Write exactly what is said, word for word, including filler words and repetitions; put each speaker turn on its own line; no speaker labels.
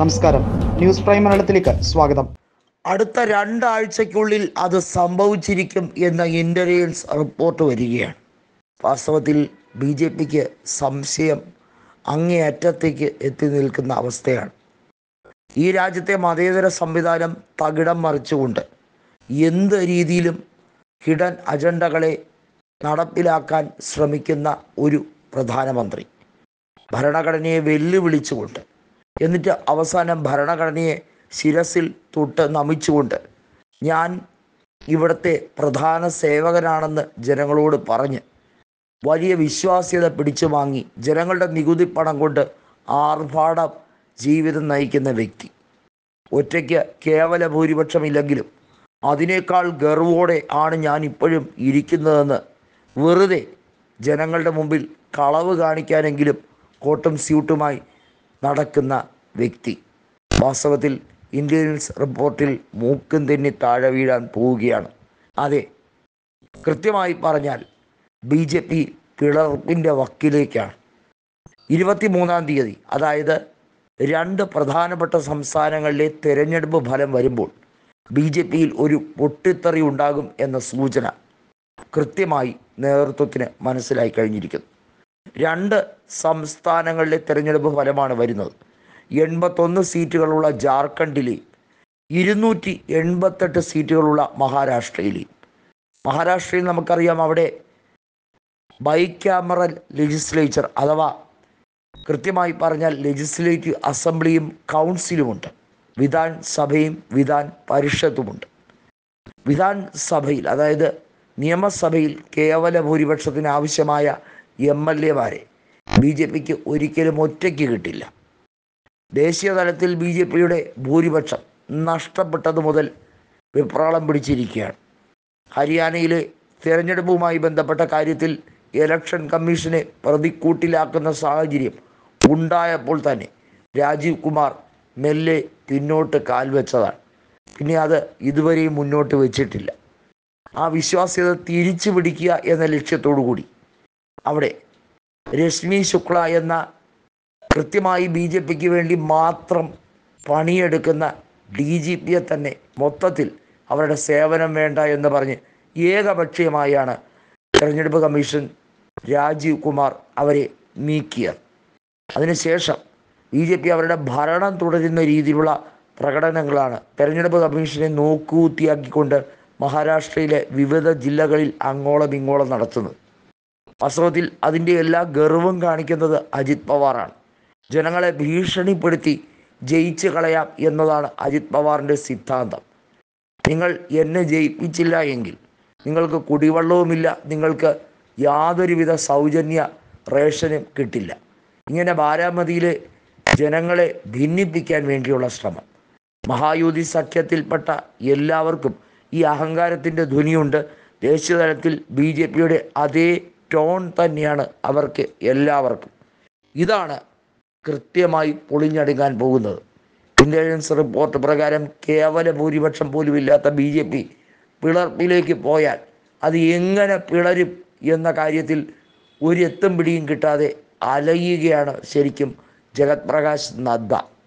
നമസ്കാരം, news prime മലയാളത്തിലേക്ക് സ്വാഗതം.
അടുത്ത രണ്ടാഴ്ചയ്ക്കുള്ളിൽ അത് സംഭവിച്ചിരിക്കും എന്ന ഇൻ്റലിജൻസ് റിപ്പോർട്ട് വരികയാണ്. വാസ്തവത്തിൽ ബി ജെ പിക്ക് സംശയം അങ്ങേയറ്റത്തേക്ക് എത്തി നിൽക്കുന്ന അവസ്ഥയാണ്. ഈ രാജ്യത്തെ മതേതര സംവിധാനം തകിടം മറിച്ചുകൊണ്ട് എന്ത് രീതിയിലും ഹിഡൻ അജണ്ടകളെ നടപ്പിലാക്കാൻ ശ്രമിക്കുന്ന ഒരു പ്രധാനമന്ത്രി, ഭരണഘടനയെ വെല്ലുവിളിച്ചുകൊണ്ട്, എന്നിട്ട് അവസാനം ഭരണഘടനയെ ശിരസിൽ തൊട്ട് നമിച്ചുകൊണ്ട് ഞാൻ ഇവിടുത്തെ പ്രധാന സേവകനാണെന്ന് ജനങ്ങളോട് പറഞ്ഞ് വലിയ വിശ്വാസ്യത പിടിച്ചു വാങ്ങി ജനങ്ങളുടെ നികുതി പണം കൊണ്ട് ആർഭാട ജീവിതം നയിക്കുന്ന വ്യക്തി. ഒറ്റയ്ക്ക് കേവല ഭൂരിപക്ഷമില്ലെങ്കിലും അതിനേക്കാൾ ഗർവോടെ ആണ് ഞാൻ ഇപ്പോഴും ഇരിക്കുന്നതെന്ന് വെറുതെ ജനങ്ങളുടെ മുമ്പിൽ കളവ് കാണിക്കാനെങ്കിലും കോട്ടും സ്യൂട്ടുമായി നടക്കുന്ന വ്യക്തി വാസ്തവത്തിൽ ഇൻ്റലിജൻസ് റിപ്പോർട്ടിൽ മൂക്കും തെന്നി താഴെ വീഴാൻ പോവുകയാണ്. അതെ, കൃത്യമായി പറഞ്ഞാൽ ബി ജെ പി പിളർപ്പിൻ്റെ വക്കിലേക്കാണ്. ഇരുപത്തി മൂന്നാം തീയതി, അതായത് രണ്ട് പ്രധാനപ്പെട്ട സംസ്ഥാനങ്ങളിലെ തെരഞ്ഞെടുപ്പ് ഫലം വരുമ്പോൾ ബി ജെ പിയിൽ ഒരു പൊട്ടിത്തെറി ഉണ്ടാകും എന്ന സൂചന കൃത്യമായി നേതൃത്വത്തിന് മനസ്സിലായി കഴിഞ്ഞിരിക്കുന്നു. രണ്ട് സംസ്ഥാനങ്ങളിലെ തെരഞ്ഞെടുപ്പ് ഫലമാണ് വരുന്നത്. എൺപത്തൊന്ന് സീറ്റുകളുള്ള ജാർഖണ്ഡിലെയും ഇരുന്നൂറ്റി എൺപത്തെട്ട് സീറ്റുകളുള്ള മഹാരാഷ്ട്രയിലെയും. മഹാരാഷ്ട്രയിൽ നമുക്കറിയാം, അവിടെ ബൈക്യാമറൽ ലെജിസ്ലേച്ചർ അഥവാ കൃത്യമായി പറഞ്ഞാൽ ലെജിസ്ലേറ്റീവ് അസംബ്ലിയും കൗൺസിലുമുണ്ട്. വിധാൻ സഭയും വിധാൻ പരിഷത്തുമുണ്ട്. വിധാൻ സഭയിൽ, അതായത് നിയമസഭയിൽ കേവല ഭൂരിപക്ഷത്തിന് ആവശ്യമായ എം എൽ എമാരെ ബി ജെ പിക്ക് ഒരിക്കലും ഒറ്റയ്ക്ക് കിട്ടില്ല. ദേശീയ തലത്തിൽ ബി ജെ പിയുടെ ഭൂരിപക്ഷം നഷ്ടപ്പെട്ടത് മുതൽ വിപ്രാളം പിടിച്ചിരിക്കുകയാണ്. ഹരിയാനയിലെ തിരഞ്ഞെടുപ്പുമായി ബന്ധപ്പെട്ട കാര്യത്തിൽ ഇലക്ഷൻ കമ്മീഷനെ പ്രതിക്കൂട്ടിലാക്കുന്ന സാഹചര്യം ഉണ്ടായപ്പോൾ തന്നെ രാജീവ് കുമാർ മെല്ലെ പിന്നോട്ട് കാൽവെച്ചതാണ്. പിന്നെ അത് ഇതുവരെയും മുന്നോട്ട് വെച്ചിട്ടില്ല. ആ വിശ്വാസ്യത തിരിച്ചു പിടിക്കുക എന്ന ലക്ഷ്യത്തോടു കൂടി അവിടെ രശ്മി ശുക്ല എന്ന കൃത്യമായി ബി ജെ പിക്ക് വേണ്ടി മാത്രം പണിയെടുക്കുന്ന ഡി ജി പിയെ തന്നെ മൊത്തത്തിൽ അവരുടെ സേവനം വേണ്ട എന്ന് പറഞ്ഞ് ഏകപക്ഷീയമായാണ് തെരഞ്ഞെടുപ്പ് കമ്മീഷൻ രാജീവ് കുമാർ അവരെ നീക്കിയത്. അതിനുശേഷം ബി ജെ പി അവരുടെ ഭരണം തുടരുന്ന രീതിയിലുള്ള പ്രകടനങ്ങളാണ് തെരഞ്ഞെടുപ്പ് കമ്മീഷനെ നോക്കുകുത്തിയാക്കിക്കൊണ്ട് മഹാരാഷ്ട്രയിലെ വിവിധ ജില്ലകളിൽ അങ്ങോളം ഇങ്ങോളം നടത്തുന്നത്. വാസ്തവത്തിൽ അതിൻ്റെ എല്ലാ ഗർവും കാണിക്കുന്നത് അജിത് പവാറാണ്. ജനങ്ങളെ ഭീഷണിപ്പെടുത്തി ജയിച്ചു കളയാം എന്നതാണ് അജിത് പവാറിൻ്റെ സിദ്ധാന്തം. നിങ്ങൾ എന്നെ ജയിപ്പിച്ചില്ല എങ്കിൽ നിങ്ങൾക്ക് കുടിവെള്ളവുമില്ല, നിങ്ങൾക്ക് യാതൊരുവിധ സൗജന്യ റേഷനും കിട്ടില്ല. ഇങ്ങനെ ബാരാമതിയിലെ ജനങ്ങളെ ഭിന്നിപ്പിക്കാൻ വേണ്ടിയുള്ള ശ്രമം. മഹായൂതി സഖ്യത്തിൽപ്പെട്ട എല്ലാവർക്കും ഈ അഹങ്കാരത്തിൻ്റെ ധ്വനിയുണ്ട്. ദേശീയ തലത്തിൽ ബി ജെ പിയുടെ അതേ ടോൺ തന്നെയാണ് അവർക്ക് എല്ലാവർക്കും. ഇതാണ് കൃത്യമായി പൊളിഞ്ഞടുങ്ങാൻ പോകുന്നത്. ഇൻ്റലിജൻസ് റിപ്പോർട്ട് പ്രകാരം കേവല ഭൂരിപക്ഷം പോലും ഇല്ലാത്ത ബി ജെ പി പിളർപ്പിലേക്ക് പോയാൽ അത് എങ്ങനെ പിളരും എന്ന കാര്യത്തിൽ ഒരു എത്തും പിടിയും കിട്ടാതെ അലയുകയാണ് ശരിക്കും ജഗത് പ്രകാശ് നദ്ദ.